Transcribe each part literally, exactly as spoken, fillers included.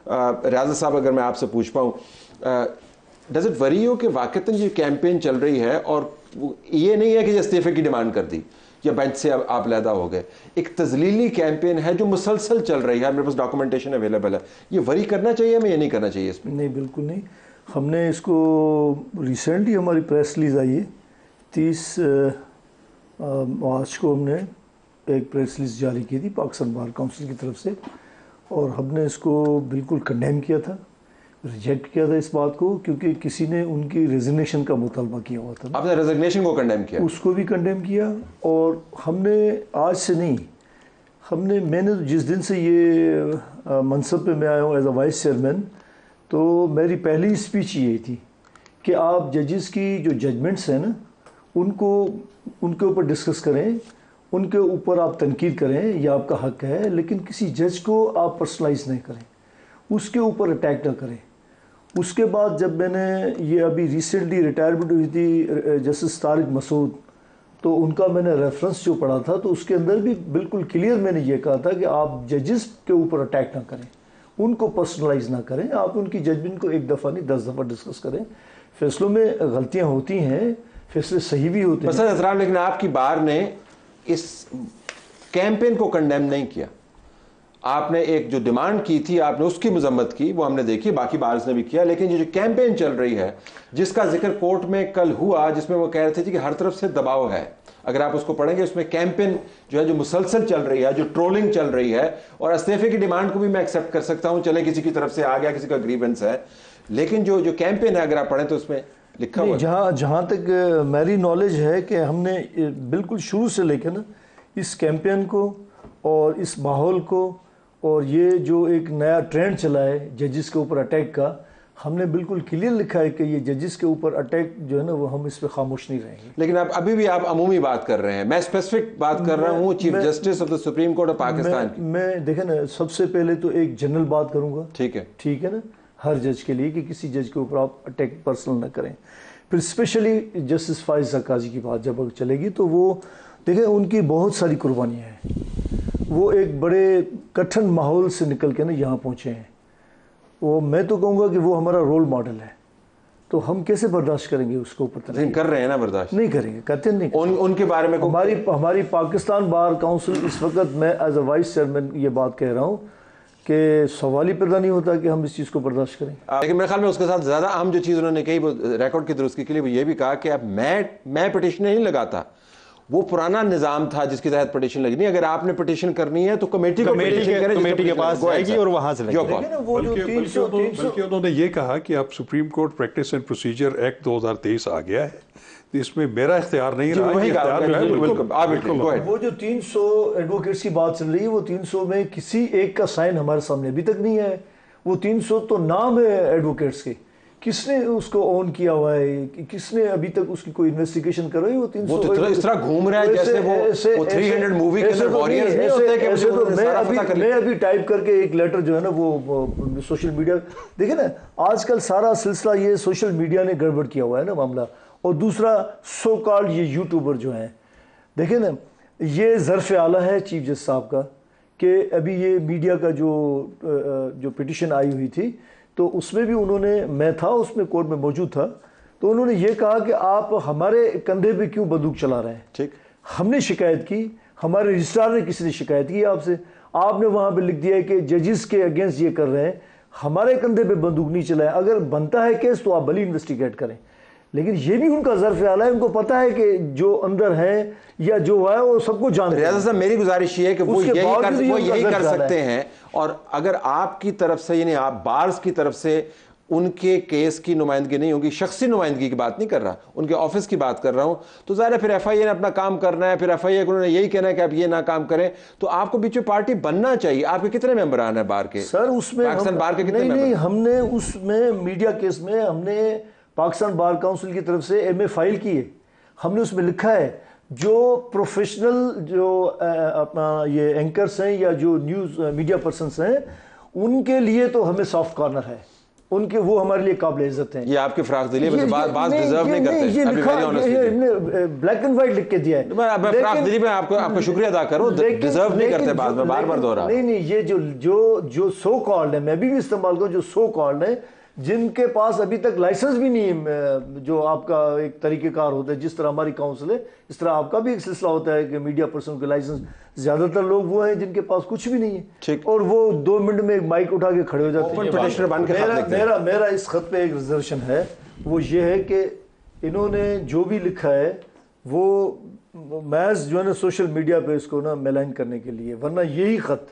ریاض صاحب اگر میں آپ سے پوچھ پاؤں, ڈز اٹ وری یو کہ واقعتاً یہ کیمپین چل رہی ہے اور یہ نہیں ہے کہ استعفے کی ڈیمانڈ کر دی یا بینچ سے آپ علیحدہ ہو گئے, ایک تذلیلی کیمپین ہے جو مسلسل چل رہی ہے, میرے پاس ڈاکومنٹیشن اویلیبل ہے, یہ وری کرنا چاہیے ہمیں, یہ نہیں کرنا چاہیے اس میں؟ نہیں بالکل نہیں. ہم نے اس کو ریسنٹلی ہماری پریس ریلیز آئی ہے تیس مارچ کو ہم نے ایک پریس ریلیز جاری کی تھی پاکستان بار کونسل کی طرف سے, اور ہم نے اس کو بالکل کنڈیم کیا تھا, ریجیکٹ کیا تھا اس بات کو, کیونکہ کسی نے ان کی ریزگنیشن کا مطالبہ کیا ہوا تھا. آپ نے ریزگنیشن کو کنڈیم کیا؟ اس کو بھی کنڈیم کیا. اور ہم نے آج سے نہیں, ہم نے میں نے جس دن سے یہ منصب پہ میں آیا ہوں ایز اے وائس چیئرمین, تو میری پہلی اسپیچ یہی تھی کہ آپ ججز کی جو ججمنٹس ہیں نا ان کو ان کے اوپر ڈسکس کریں, ان کے اوپر آپ تنقید کریں, یہ آپ کا حق ہے, لیکن کسی جج کو آپ پرسنلائز نہیں کریں, اس کے اوپر اٹیک نہ کریں. اس کے بعد جب میں نے یہ ابھی ریسنٹلی ریٹائرمنٹ ہوئی تھی جسٹس طارق مسعود, تو ان کا میں نے ریفرنس جو پڑھا تھا تو اس کے اندر بھی بالکل کلیئر میں نے یہ کہا تھا کہ آپ ججز کے اوپر اٹیک نہ کریں, ان کو پرسنلائز نہ کریں, آپ ان کی ججمنٹ کو ایک دفعہ نہیں دس دفعہ ڈسکس کریں. فیصلوں میں غلطیاں ہوتی ہیں, فیصلے صحیح بھی ہوتے ہیں. بس احترام, لیکن آپ کی بار نے اس کیمپین کو کنڈیم نہیں کیا. آپ نے ایک جو ڈیمانڈ کی تھی آپ نے اس کی مذمت کی, وہ ہم نے دیکھی, باقی بارز نے بھی کیا, لیکن یہ جو کیمپین چل رہی ہے جس کا ذکر کورٹ میں کل ہوا, جس میں وہ کہہ رہے تھے کہ ہر طرف سے دباؤ ہے, اگر آپ اس کو پڑھیں گے اس میں کیمپین جو ہے جو مسلسل چل رہی ہے, جو ٹرولنگ چل رہی ہے, اور استعفے کی ڈیمانڈ کو بھی میں ایکسیپٹ کر سکتا ہوں, چلیں کسی کی طرف سے آ گیا, کسی کا گریونس ہے, لیکن جو جو کیمپین ہے اگر آپ پڑھیں تو اس میں لکھا ہوا ہے. جہاں جہاں تک میری نالج ہے کہ ہم نے بالکل شروع سے لے کے نا اس کیمپین کو اور اس ماحول کو اور یہ جو ایک نیا ٹرینڈ چلا ہے ججز کے اوپر اٹیک کا, ہم نے بالکل کلیئر لکھا ہے کہ یہ ججز کے اوپر اٹیک جو ہے نا وہ ہم اس پہ خاموش نہیں رہیں گے. لیکن آپ ابھی بھی آپ عمومی بات کر رہے ہیں, میں اسپیسیفک بات کر رہا ہوں chief justice of the supreme court of Pakistan کی. میں دیکھیں نا, سب سے پہلے تو ایک جنرل بات کروں گا, ٹھیک ہے ٹھیک ہے نا, ہر جج کے لیے کہ کسی جج کے اوپر آپ اٹیک پرسنل نہ کریں. پھر اسپیشلی جسٹس فائز زکازی کی بات جب چلے گی تو وہ دیکھیں ان کی بہت ساری قربانیاں ہیں, وہ ایک بڑے کٹھن ماحول سے نکل کے نا یہاں پہنچے ہیں. وہ میں تو کہوں گا کہ وہ ہمارا رول ماڈل ہے, تو ہم کیسے برداشت کریں گے اس کو اوپر؟ لیکن کر رہے ہیں نا برداشت, نہیں کریں گے, کہتے نہیں. ان ان کے بارے میں ہماری ہماری پاکستان بار کونسل اس وقت, میں ایز اے وائس چیئرمین یہ بات کہہ رہا ہوں کہ سوال ہی پیدا نہیں ہوتا کہ ہم اس چیز کو برداشت کریں. لیکن میرے خیال میں اس کے ساتھ زیادہ اہم جو چیز انہوں نے کہی وہ ریکارڈ کی درستگی کے لیے وہ یہ بھی کہا کہ اب میں میں پٹیشن نہیں لگاتا, وہ پرانا نظام تھا جس کی تحت پٹیشن لگنی, اگر آپ نے پٹیشن کرنی ہے تو کمیٹی کو کمیٹی کے پاس جائے گی اور وہاں سے لگے گی. بلکہ انہوں نے یہ کہا کہ اب supreme court practice and procedure act دو ہزار تیئیس آ گیا ہے, اس میں میرا اختیار نہیں رہا. وہ جو تین سو ایڈوکیٹس کی بات چل رہی ہے, وہ تین سو میں کسی ایک کا سائن ہمارے سامنے ابھی تک نہیں ہے. وہ تین سو تو نام ہے ایڈوکیٹس کے, کس نے اس کو اون کیا ہوا ہے, کس نے ابھی تک اس کی کوئی انویسٹیگیشن کر رہی ہے؟ وہ تین سو اس طرح گھوم رہا ہے جیسے وہ تھری ہنڈریڈ مووی کے اندر وارئرز نہیں ہوتے کہ میں ابھی ٹائپ کر کے ایک لیٹر جو ہے نا وہ سوشل میڈیا, دیکھیں نا آج کل سارا سلسلہ یہ سوشل میڈیا نے گڑبڑ کیا ہوا ہے نا معاملہ, اور دوسرا سو کالڈ یہ یوٹیوبر جو ہیں, دیکھیں نا یہ ظرف اعلیٰ ہے چیف جسٹس صاحب کا کہ ابھی یہ میڈیا کا جو جو پٹیشن آئی ہوئی تھی تو اس میں بھی انہوں نے, میں تھا اس میں کورٹ میں موجود تھا, تو انہوں نے یہ کہا کہ آپ ہمارے کندھے پہ کیوں بندوق چلا رہے ہیں. ٹھیک, ہم نے شکایت کی, ہمارے رجسٹرار نے کسی نے شکایت کی آپ سے, آپ نے وہاں پہ لکھ دیا ہے کہ ججز کے اگینسٹ یہ کر رہے ہیں, ہمارے کندھے پہ بندوق نہیں چلائے. اگر بنتا ہے کیس تو آپ بھلی انویسٹیگیٹ کریں, لیکن یہ بھی ان کا ظرف اعلیٰ ہے, ان کو پتا ہے کہ جو اندر ہے یا جو ہے وہ سب کو جانتے ہیں. ریاض صاحب میری گزارش یہ ہے کہ وہ یہی کر سکتے ہیں, اور اگر آپ کی طرف سے یعنی آپ بارز کی طرف سے ان کے کیس کی نمائندگی نہیں ہوگی, شخصی نمائندگی کی بات نہیں کر رہا, ان کے آفس کی بات کر رہا ہوں, تو ظاہر ہے پھر ایف آئی اے نے اپنا کام کرنا ہے, پھر ایف آئی اے کو انہوں نے یہی کہنا ہے کہ آپ یہ نہ کام کریں, تو آپ کو بیچ میں پارٹی بننا چاہیے. آپ کے کتنے ممبران ہیں بار کے؟ سر اس میں پاکستان بار کے کتنے نہیں نہیں ممبر؟ ہم نے اس میں میڈیا کیس میں ہم نے پاکستان بار کونسل کی طرف سے ایم اے فائل کی ہے, ہم نے اس میں لکھا ہے جو پروفیشنل جو اپنا یہ اینکرز ہیں یا جو نیوز میڈیا پرسنز ہیں ان کے لیے تو ہمیں سافٹ کارنر ہے, ان کے وہ ہمارے لیے قابل عزت ہیں. یہ آپ کی فراخ دلی میں بعض ڈیزرو نہیں کرتے. یہ لکھا بلیک اینڈ وائٹ لکھ کے دیا ہے. میں فراخ دلی میں آپ کو آپ کا شکریہ ادا کروں, ڈیزرو نہیں کرتے بعض میں, بار بار دوہرا. نہیں نہیں یہ جو جو جو سو کالڈ ہے, میں بھی استعمال کروں, جو سو کالڈ ہے جن کے پاس ابھی تک لائسنس بھی نہیں ہے, جو آپ کا ایک طریقہ کار ہوتا ہے, جس طرح ہماری کاؤنسل ہے اس طرح آپ کا بھی ایک سلسلہ ہوتا ہے کہ میڈیا پرسن کے لائسنس, زیادہ تر لوگ وہ ہیں جن کے پاس کچھ بھی نہیں ہے اور وہ دو منٹ میں ایک مائک اٹھا کے کھڑے ہو جاتے ہیں. میرا میرا اس خط پہ ایک ریزرویشن ہے, وہ یہ ہے کہ انہوں نے جو بھی لکھا ہے وہ محض جو ہے نا سوشل میڈیا پہ اس کو نا میلائن کرنے کے لیے, ورنہ یہی خط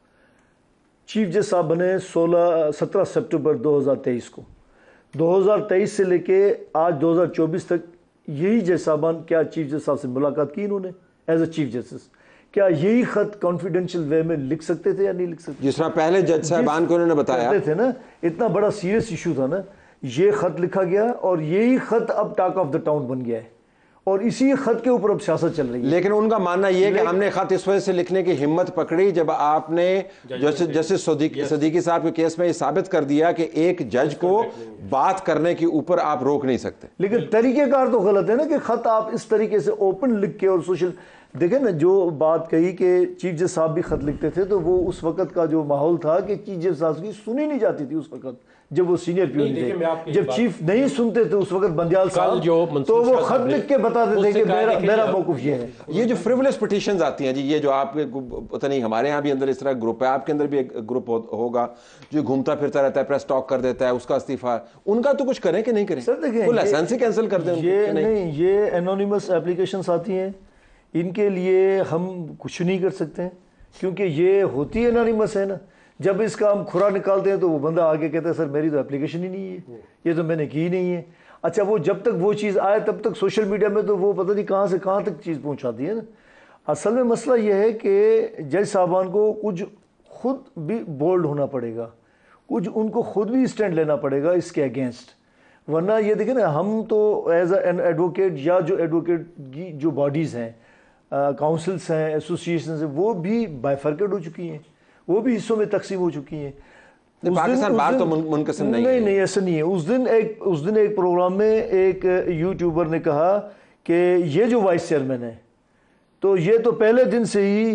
چیف جسٹس صاحب بنے سولہ سترہ سپٹمبر دو ہزار تیئیس کو, دو ہزار تیئیس سے لے کے آج دو ہزار چوبیس تک یہی جج صاحبان, کیا چیف جسٹس صاحب سے ملاقات کی انہوں نے ایز اے چیف جسٹس, کیا یہی خط کانفیڈینشیل وے میں لکھ سکتے تھے یا نہیں لکھ سکتے؟ جس طرح پہلے جج صاحبان کو انہوں نے بتایا تھے نا, اتنا بڑا سیریس ایشو تھا نا, یہ خط لکھا گیا اور یہی خط اب ٹاک آف دا ٹاؤن بن گیا ہے اور اسی خط کے اوپر اب سیاست چل رہی ہے. لیکن ان کا ماننا یہ ہے کہ ہم نے خط اس وجہ سے لکھنے کی ہمت پکڑی جب آپ نے جسٹس صدیقی صاحب کے کیس میں یہ ثابت کر دیا کہ ایک جج کو بات کرنے کے اوپر آپ روک نہیں سکتے. لیکن طریقہ کار تو غلط ہے نا کہ خط آپ اس طریقے سے اوپن لکھ کے, اور سوشل دیکھیں نا جو بات کہی کہ چیف جسٹس صاحب بھی خط لکھتے تھے, تو وہ اس وقت کا جو ماحول تھا کہ چیف جسٹس صاحب کی سنی نہیں جاتی تھی اس وقت جب وہ سینئر پیون تھے, جب چیف نہیں سنتے تھے اس وقت بندیال صاحب, تو وہ خط لکھ کے بتا دیتے کہ میرا میرا موقف یہ ہے. یہ جو فریولس پٹیشنز آتی ہیں جی, یہ جو آپ پتہ نہیں ہمارے ہاں بھی اندر اس طرح گروپ ہے, آپ کے اندر بھی ایک گروپ ہوگا جو گھومتا پھرتا رہتا ہے, پریس ٹاک کر دیتا ہے, اس کا استعفیٰ, ان کا تو کچھ کریں کہ نہیں کریں؟ سر دیکھیں وہ لائسنس ہی کینسل کر دیں. یہ نہیں, یہ انونیمس اپلیکیشنز آتی ہیں, ان کے لیے ہم کچھ نہیں کر سکتے کیونکہ یہ ہوتی ہے انونیمس ہے نا. جب اس کا ہم کھرا نکالتے ہیں تو وہ بندہ آگے کہتا ہے سر میری تو اپلیکیشن ہی نہیں ہے, یہ تو میں نے کی نہیں ہے. اچھا وہ جب تک وہ چیز آئے تب تک سوشل میڈیا میں تو وہ پتہ نہیں کہاں سے کہاں تک چیز پہنچاتی ہے نا. اصل میں مسئلہ یہ ہے کہ جج صاحبان کو کچھ خود بھی بولڈ ہونا پڑے گا, کچھ ان کو خود بھی اسٹینڈ لینا پڑے گا اس کے اگینسٹ, ورنہ یہ دیکھیں نا ہم تو ایز اے ایڈوکیٹ یا جو ایڈوکیٹ کی جو باڈیز ہیں, کاؤنسلس ہیں, ایسوسیشنز ہیں, وہ بھی بائیفرکیٹ ہو چکی ہیں, وہ بھی حصوں میں تقسیم ہو چکی ہیں. پاکستان بار تو منقسم نہیں نہیں نہیں ایسا نہیں ہے. اس دن ایک اس دن ایک پروگرام میں ایک یوٹیوبر نے کہا کہ یہ جو وائس چیئرمین ہے تو یہ تو پہلے دن سے ہی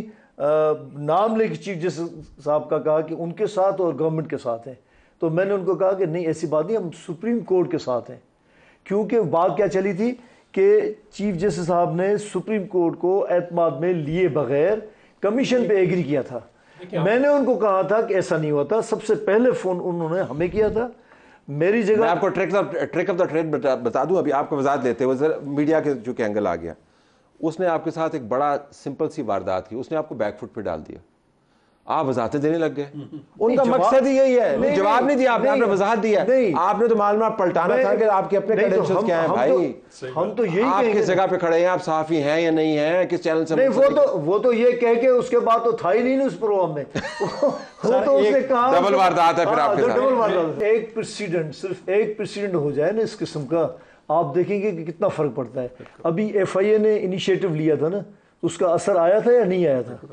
نام لے کے چیف جسٹس صاحب کا کہا کہ ان کے ساتھ اور گورنمنٹ کے ساتھ ہیں. تو میں نے ان کو کہا کہ نہیں ایسی بات نہیں, ہم سپریم کورٹ کے ساتھ ہیں, کیونکہ بات کیا چلی تھی کہ چیف جسٹس صاحب نے سپریم کورٹ کو اعتماد میں لیے بغیر کمیشن پہ ایگری کیا تھا. میں نے ان کو کہا تھا کہ ایسا نہیں ہوتا, سب سے پہلے فون انہوں نے ہمیں کیا تھا. میری جگہ میں آپ کو trick trick of the trade بتا دوں, ابھی آپ کو وضاحت لیتے ہوئے میڈیا کے جو کہ اینگل آ گیا, اس نے آپ کے ساتھ ایک بڑا سمپل سی واردات کی, اس نے آپ کو بیک فٹ پہ ڈال دیا, آپ وضاحتیں دینے لگ گئے. ان کا مقصد ہی یہی ہے, جواب نہیں دیا آپ نے, آپ نے وضاحت دیا, آپ نے تو معلومات پلٹانا تھا کہ آپ کے اپنے کریڈنشلز کیا ہیں بھائی, ہم تو یہی آپ کس جگہ پہ کھڑے ہیں, آپ صحافی ہیں یا نہیں ہیں, کس چینل سے. نہیں وہ تو وہ تو یہ کہہ کے اس کے بعد تو تھا ہی نہیں اس پروگرام میں, وہ تو اس نے کہا ڈبل واردات ہے پھر آپ کے ساتھ. ایک پریسیڈنٹ, صرف ایک پریسیڈنٹ ہو جائے نا اس قسم کا, آپ دیکھیں گے کہ کتنا فرق پڑتا ہے. ابھی ایف آئی اے نے انیشیٹو لیا تھا نا, اس کا اثر آیا تھا یا نہیں آیا تھا؟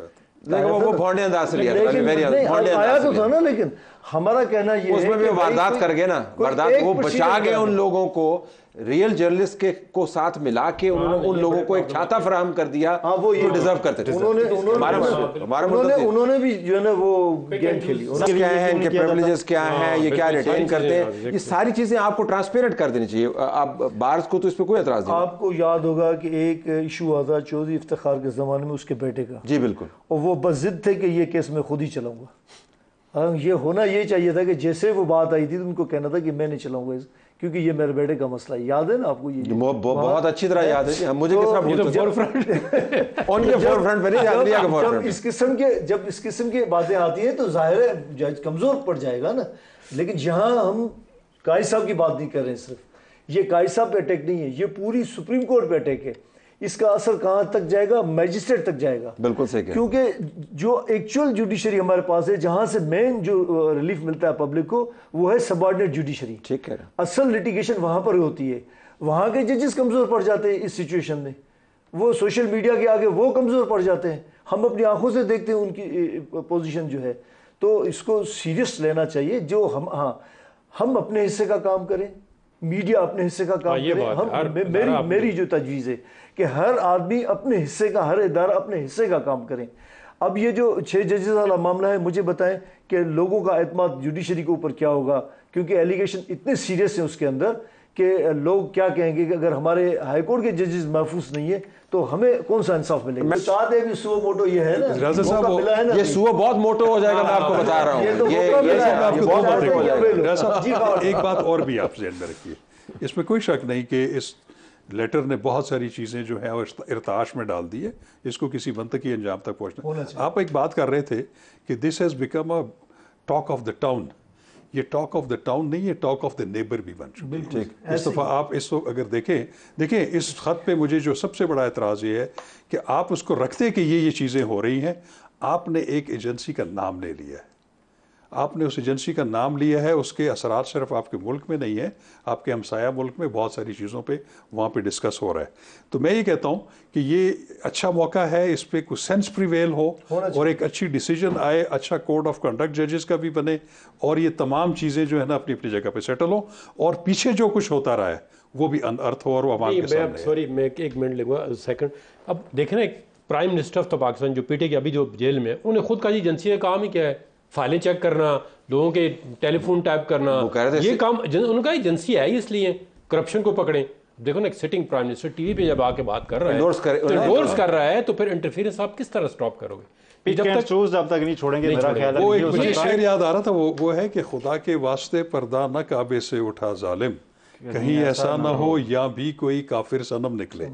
آیا تو تھا نا, لیکن ہمارا کہنا یہ ہے اس میں بھی واردات کر گئے نا, واردات وہ بچا گئے ان لوگوں کو, ریئل جرنلسٹ کے کو ساتھ ملا کے انہوں نے ان لوگوں کو ایک چھاتا فراہم کر دیا جو ڈیزرو کرتے تھے. انہوں نے بھی جو ہے نا وہ گیم کھیلی, کیا ہیں ان کے پریویلیجز کیا ہیں, یہ کیا ریٹین کرتے ہیں, یہ ساری چیزیں آپ کو ٹرانسپیرنٹ کر دینی چاہیے. آپ بارز کو تو اس پہ کوئی اعتراض نہیں. آپ کو یاد ہوگا کہ ایک ایشو آتا چودھری افتخار کے زمانے میں اس کے بیٹے کا, جی بالکل, اور وہ بس ضد تھے کہ یہ کیس میں خود ہی چلاؤں گا. یہ ہونا یہ چاہیے تھا کہ جیسے وہ بات آئی تھی تو ان کو کہنا تھا کہ میں نہیں چلاؤں گا کیونکہ یہ میرے بیٹے کا مسئلہ ہے. یاد ہے نا آپ کو؟ یہ بہت اچھی طرح یاد ہے, مجھے کس طرح بھول ان کے فور فرنٹ پہ نہیں یاد دیا کہ فور فرنٹ. اس قسم کے جب اس قسم کی باتیں آتی ہیں تو ظاہر ہے جج کمزور پڑ جائے گا نا. لیکن یہاں ہم قاضی صاحب کی بات نہیں کر رہے ہیں, صرف یہ قاضی صاحب پہ اٹیک نہیں ہے, یہ پوری سپریم کورٹ پہ اٹیک ہے. اس کا اثر کہاں تک جائے گا؟ میجسٹریٹ تک جائے گا. بالکل صحیح ہے, کیونکہ جو ایکچوئل جوڈیشری ہمارے پاس ہے, جہاں سے مین جو ریلیف ملتا ہے پبلک کو, وہ ہے سب آرڈینیٹ جوڈیشری. ٹھیک ہے, اصل لیٹیگیشن وہاں پر ہوتی ہے. وہاں کے ججز کمزور پڑ جاتے ہیں اس سچویشن میں, وہ سوشل میڈیا کے آگے وہ کمزور پڑ جاتے ہیں. ہم اپنی آنکھوں سے دیکھتے ہیں ان کی پوزیشن جو ہے. تو اس کو سیریس لینا چاہیے. جو ہم ہاں ہم اپنے حصے کا کام کریں, میڈیا اپنے حصے کا کام کرے. ہم میری میری جو تجویز ہے کہ ہر آدمی اپنے حصے کا, ہر ادارہ اپنے حصے کا کام کریں. اب یہ جو چھ ججز والا معاملہ ہے, مجھے بتائیں کہ لوگوں کا اعتماد جوڈیشری کے اوپر کیا ہوگا, کیونکہ ایلیگیشن اتنے سیریس ہیں اس کے اندر کہ لوگ کیا کہیں گے کہ اگر ہمارے ہائی کورٹ کے ججز محفوظ نہیں ہے تو ہمیں کون سا انصاف ملے گا. ساتھ ہے بھی سو موٹو یہ ہے نا, یہ سو بہت موٹو ہو جائے گا, میں آپ کو بتا رہا ہوں. ایک بات اور بھی آپ ذہن میں رکھیے, اس میں کوئی شک نہیں کہ اس لیٹر نے بہت ساری چیزیں جو ہیں وہ ارتعاش میں ڈال دی ہے, اس کو کسی منطقی انجام تک پہنچنا. آپ ایک بات کر رہے تھے کہ this has become a talk of the town. یہ ٹاک آف دا ٹاؤن نہیں, یہ ٹاک آف دا نیبر بھی بن چکی ہے. اس دفعہ آپ اس کو اگر دیکھیں دیکھیں اس خط پہ مجھے جو سب سے بڑا اعتراض یہ ہے کہ آپ اس کو رکھتے کہ یہ یہ چیزیں ہو رہی ہیں, آپ نے ایک ایجنسی کا نام لے لیا ہے. آپ نے اس ایجنسی کا نام لیا ہے, اس کے اثرات صرف آپ کے ملک میں نہیں ہیں, آپ کے ہمسایہ ملک میں بہت ساری چیزوں پہ وہاں پہ ڈسکس ہو رہا ہے. تو میں یہ کہتا ہوں کہ یہ اچھا موقع ہے, اس پہ کچھ سینس پریویل ہو اور ایک اچھی ڈیسیجن آئے, اچھا کوڈ آف کنڈکٹ ججز کا بھی بنے, اور یہ تمام چیزیں جو ہے نا اپنی اپنی جگہ پہ سیٹل ہو, اور پیچھے جو کچھ ہوتا رہا ہے وہ بھی ان ارتھ ہو اور وہ عوام کے سامنے ہے. سوری میں ایک منٹ لوں گا سیکنڈ. اب دیکھیں نا, ایک پرائم منسٹر آف پاکستان جو پی ٹی کے ابھی جو جیل میں, انہیں خود کا ایجنسی کا کام ہی کیا ہے, فائلیں چیک کرنا, لوگوں کے ٹیلی فون ٹائپ کرنا, یہ کام ان کا ایجنسی ہے. اس لیے کرپشن کو پکڑیں. دیکھو نا, ایک sitting prime minister TV پہ جب آ کے بات کر رہا ہے, انڈورس کر رہا ہے, تو پھر انٹرفیئرنس آپ کس طرح سٹاپ کرو گے؟ جب تک چوز جب تک نہیں چھوڑیں گے. میرا خیال ہے وہ ایک مجھے شعر یاد آ رہا تھا, وہ وہ ہے کہ خدا کے واسطے پردہ نہ کعبے سے اٹھا ظالم, کہیں ایسا نہ ہو یا بھی کوئی کافر صنم نکلے.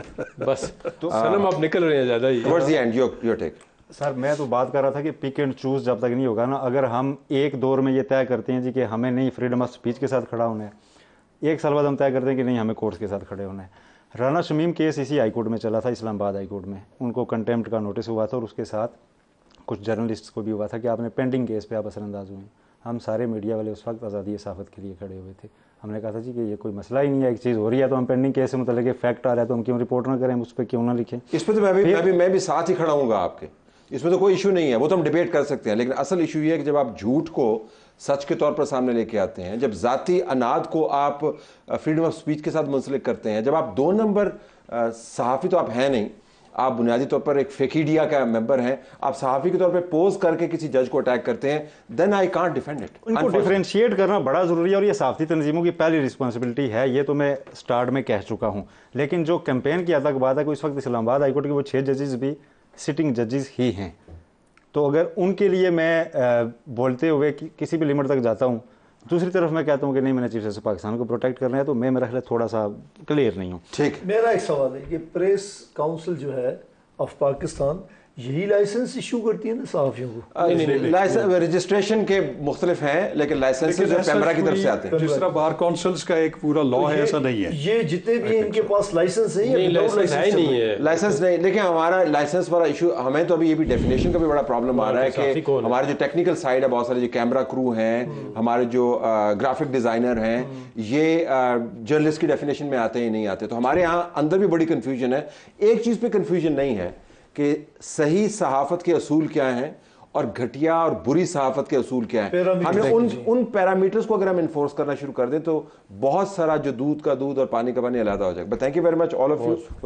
بس صنم آپ نکل رہے ہیں زیادہ ہی. What's the end? Your your take. سر میں تو بات کر رہا تھا کہ پک اینڈ چوز جب تک نہیں ہوگا نا, اگر ہم ایک دور میں یہ طے کرتے ہیں جی کہ ہمیں نہیں فریڈم آف اسپیچ کے ساتھ کھڑا ہونا ہے, ایک سال بعد ہم طے کرتے ہیں کہ نہیں ہمیں کورٹس کے ساتھ کھڑے ہونا ہے. رانا شمیم کیس اسی ہائی کورٹ میں چلا تھا, اسلام آباد ہائی کورٹ میں, ان کو کنٹیمپٹ کا نوٹس ہوا تھا, اور اس کے ساتھ کچھ جرنلسٹ کو بھی ہوا تھا کہ آپ نے پینڈنگ کیس پہ آپ اثر انداز ہوئے ہیں. ہم سارے میڈیا والے اس وقت آزادی صحافت کے لیے کھڑے ہوئے تھے. ہم نے کہا تھا جی کہ یہ کوئی مسئلہ ہی نہیں ہے, ایک چیز ہو رہی ہے تو ہم پینڈنگ کیس سے متعلق فیکٹ آ رہا ہے تو ہم کیوں رپورٹ نہ کریں, اس پہ کیوں نہ لکھیں. اس پہ تو میں بھی میں بھی ساتھ ہی کھڑا ہوں گا آپ کے, اس میں تو کوئی ایشو نہیں ہے, وہ تو ہم ڈیبیٹ کر سکتے ہیں. لیکن اصل ایشو یہ ہے کہ جب آپ جھوٹ کو سچ کے طور پر سامنے لے کے آتے ہیں, جب ذاتی اناد کو آپ فریڈم آف سپیچ کے ساتھ منسلک کرتے ہیں, جب آپ دو نمبر صحافی تو آپ ہیں نہیں, آپ بنیادی طور پر ایک فیکیڈیا کا ممبر ہیں, آپ صحافی کے طور پہ پوز کر کے کسی جج کو اٹیک کرتے ہیں, then I can't defend it. ان کو ڈیفرینشیٹ کرنا بڑا ضروری ہے, اور یہ صحافتی تنظیموں کی پہلی رسپانسبلٹی ہے. یہ تو میں سٹارٹ میں کہہ چکا ہوں. لیکن جو کیمپین کی حد تک بات ہے کہ اس وقت اسلام آباد ہائی کورٹ کے وہ چھ ججز بھی سٹنگ ججز ہی ہیں, تو اگر ان کے لیے میں بولتے ہوئے کسی بھی لمٹ تک جاتا ہوں, دوسری طرف میں کہتا ہوں کہ نہیں میں نے چیف جسٹس پاکستان کو پروٹیکٹ کرنا ہے, تو میں میرا خیال تھوڑا سا کلیئر نہیں ہوں. ٹھیک, میرا ایک سوال ہے کہ پریس کاؤنسل جو ہے آف پاکستان یہی لائسنس ایشو کرتی ہے نا صحافیوں کو؟ رجسٹریشن کے مختلف ہیں, لیکن لائسنس جو پیمرا کی طرف سے آتے ہیں. جس طرح بار کونسلز کا ایک پورا لا ہے, ایسا نہیں ہے. یہ جتنے بھی ان کے پاس لائسنس ہیں, لائسنس نہیں. دیکھیں ہمارا لائسنس والا ایشو, ہمیں تو ابھی یہ بھی ڈیفینیشن کا بھی بڑا پرابلم آ رہا ہے کہ ہمارے جو ٹیکنیکل سائڈ ہے, بہت سارے جو کیمرہ کرو ہیں, ہمارے جو گرافک ڈیزائنر ہیں, یہ جرنلسٹ کی ڈیفینیشن میں آتے ہی نہیں آتے. تو ہمارے یہاں اندر بھی بڑی کنفیوژن ہے. ایک چیز پہ کنفیوژن نہیں ہے کہ صحیح صحافت کے اصول کیا ہیں اور گھٹیا اور بری صحافت کے اصول کیا ہیں. ہمیں ان ان پیرامیٹرز کو اگر ہم انفورس کرنا شروع کر دیں تو بہت سارا جو دودھ کا دودھ اور پانی کا پانی علیحدہ ہو جائے گا. But thank you very much all of you.